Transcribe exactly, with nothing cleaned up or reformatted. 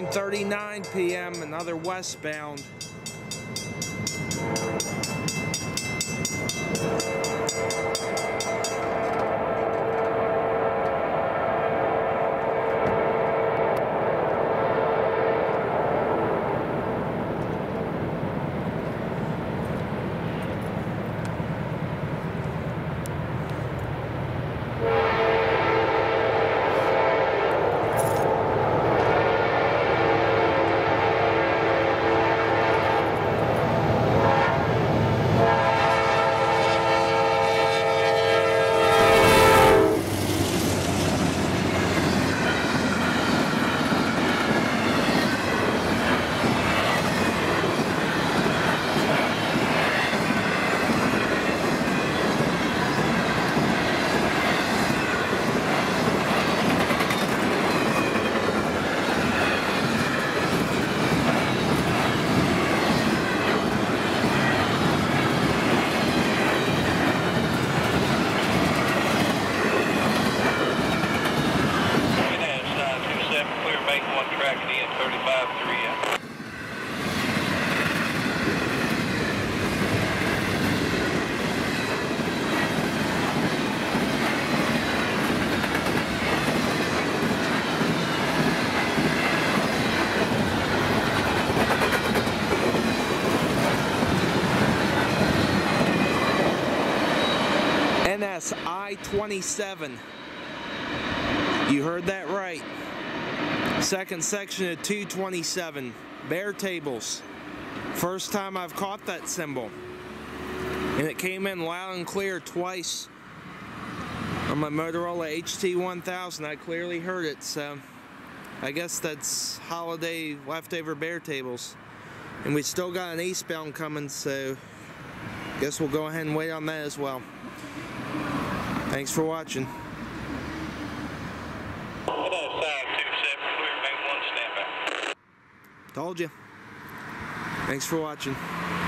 thirty-nine p m another westbound. I twenty-seven. You heard that right. Second section of two twenty-seven. Baretables. First time I've caught that symbol. And it came in loud and clear twice. On my Motorola H T one thousand, I clearly heard it, so I guess that's holiday leftover baretables. And we still got an eastbound coming, so I guess we'll go ahead and wait on that as well. Thanks for watching. Told you. Thanks for watching.